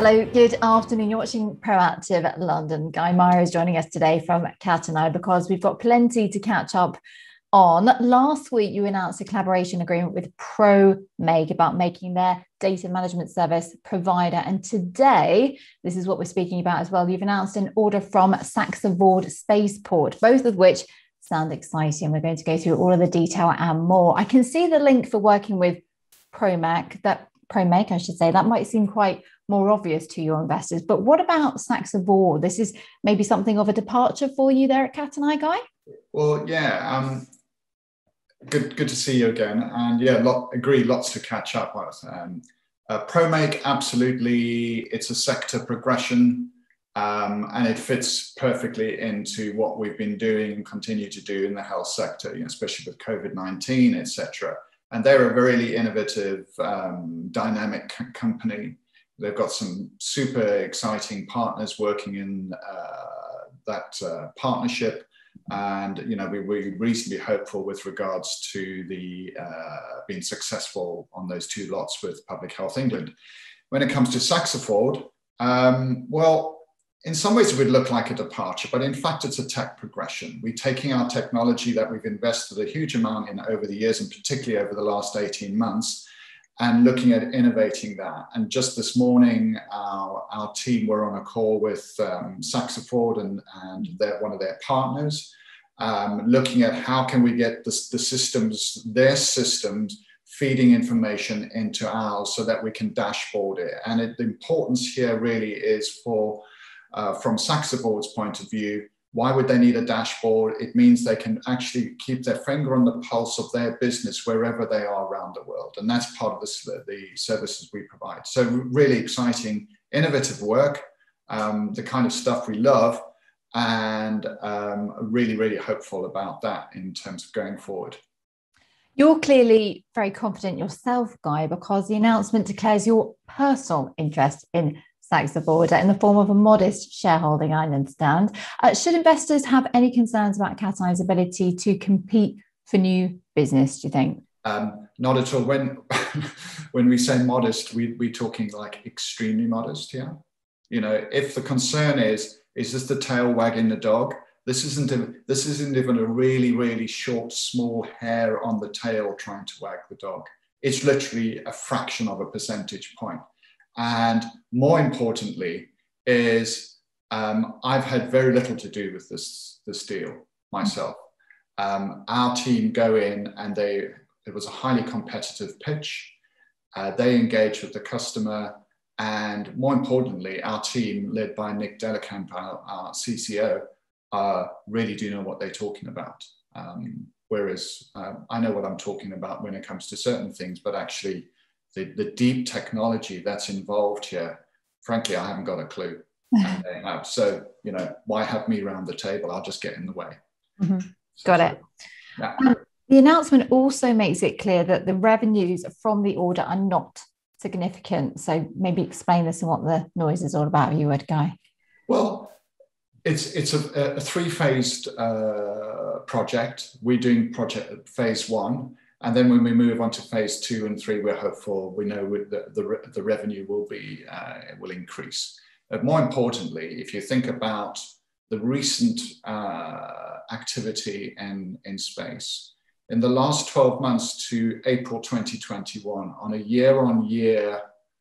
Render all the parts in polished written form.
Hello, good afternoon. You're watching Proactive London. Guy Meyer is joining us today from Catenae because we've got plenty to catch up on. Last week, you announced a collaboration agreement with ProMake about making their data management service provider. And today, this is what we're speaking about as well. You've announced an order from SaxaVord Space Port, both of which sound exciting. We're going to go through all of the detail and more. I can see the link for working with ProMake, that might seem quite more obvious to your investors. But what about SaxaVord? This is maybe something of a departure for you there at Catenae, Guy? Well, yeah, good to see you again. And yeah, lots to catch up with. ProMake, absolutely, it's a sector progression, and it fits perfectly into what we've been doing and continue to do in the health sector, especially with COVID-19, etc. And they're a really innovative, dynamic company. They've got some super exciting partners working in that partnership. And, we're reasonably hopeful with regards to the being successful on those two lots with Public Health England. When it comes to SaxaVord, well, in some ways it would look like a departure, but in fact it's a tech progression. We're taking our technology that we've invested a huge amount in over the years, and particularly over the last 18 months, and looking at innovating that. And just this morning, our team were on a call with SaxaVord and one of their partners, looking at how can we get their systems, feeding information into ours so that we can dashboard it. And the importance here really is from SaxaVord's point of view, why would they need a dashboard? It means they can actually keep their finger on the pulse of their business wherever they are around the world. And that's part of the services we provide. So really exciting, innovative work, the kind of stuff we love, and really, really hopeful about that in terms of going forward. You're clearly very confident yourself, Guy, because the announcement declares your personal interest in SaxaVord in the form of a modest shareholding, I understand. Should investors have any concerns about Catenae's ability to compete for new business, do you think? Not at all. When we say modest, we're talking like extremely modest, yeah? If the concern is this the tail wagging the dog? This isn't even a really, really short, small hair on the tail trying to wag the dog. It's literally a fraction of a percentage point. And more importantly is I've had very little to do with this deal myself. Our team go in and it was a highly competitive pitch. They engage with the customer, and more importantly, our team led by Nick Delakamp, our CCO, really do know what they're talking about. Whereas I know what I'm talking about when it comes to certain things, but actually the deep technology that's involved here, frankly, I haven't got a clue. And they have. So, why have me around the table? I'll just get in the way. Mm-hmm. Got it. Yeah. The announcement also makes it clear that the revenues from the order are not significant. So maybe explain this and what the noise is all about, if you would, Guy. Well, it's a three-phased project. We're doing project phase one. And then when we move on to phase 2 and 3, we're hopeful, we know the revenue will increase. But more importantly, if you think about the recent activity in space, in the last 12 months to April 2021, on a year-on-year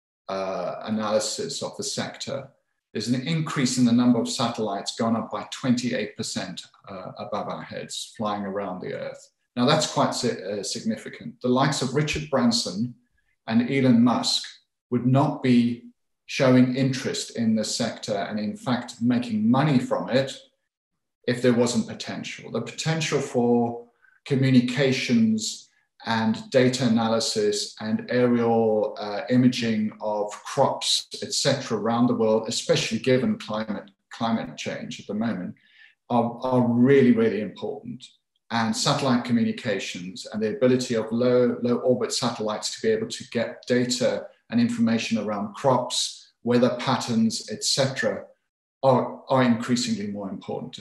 analysis of the sector, there's an increase in the number of satellites gone up by 28% above our heads, flying around the Earth. Now, that's quite significant. The likes of Richard Branson and Elon Musk would not be showing interest in the sector and, in fact, making money from it if there wasn't potential. The potential for communications and data analysis and aerial imaging of crops, etc., around the world, especially given climate change at the moment, are really, really important. And satellite communications and the ability of low orbit satellites to be able to get data and information around crops, weather patterns, etc., are increasingly more important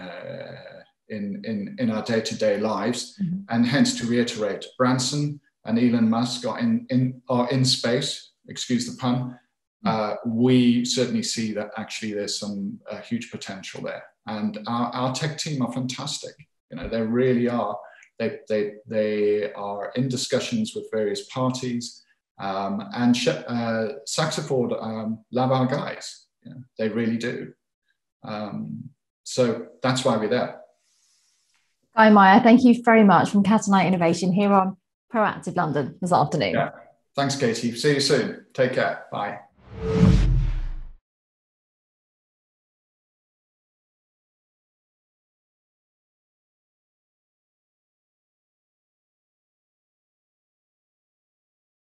in our day-to-day lives. Mm-hmm. And hence, to reiterate, Branson and Elon Musk are in space, excuse the pun, we certainly see that actually there's some huge potential there. And our tech team are fantastic. You know, they really are. They are in discussions with various parties, and SaxaVord love our guys. You know, they really do. So that's why we're there. Guy Meyer, thank you very much from Catenae Innovation here on Proactive London this afternoon. Yeah. Thanks, Katie. See you soon. Take care. Bye.